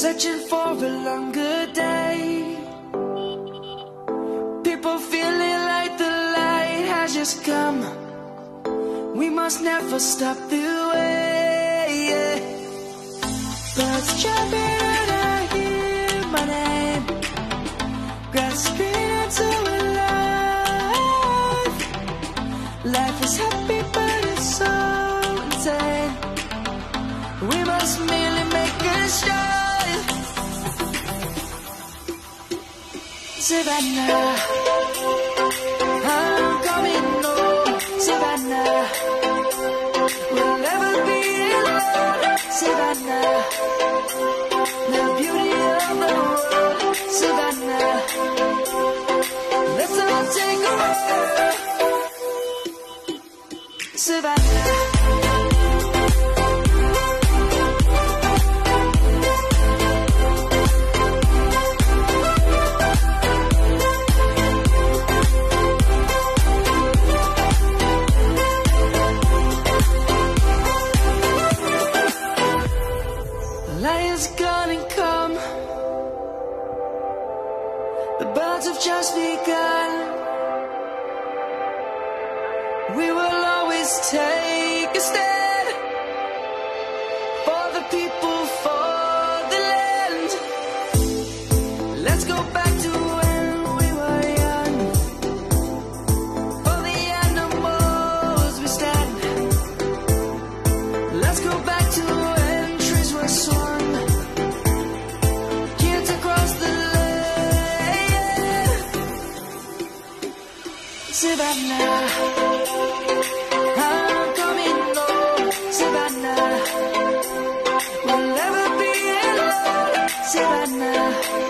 searching for a longer day. People feeling like the light has just come. We must never stop the way, yeah. Birds jumping and I hear my name, grasping into a life. Life is happy but it's so insane. We must merely make a start. Savannah, I'm coming home. Savannah, we'll never be alone. Savannah, the beauty of the world. Savannah, let's all take a ride. Savannah. Lion's gonna come. The birds have just begun. We will always take a stand for the people, for the land. Let's go back to when we were young. For the animals we stand. Let's go back to when trees were swung. Kids across the land. Savannah, I'm coming home. Savannah, we'll never be alone. Savannah.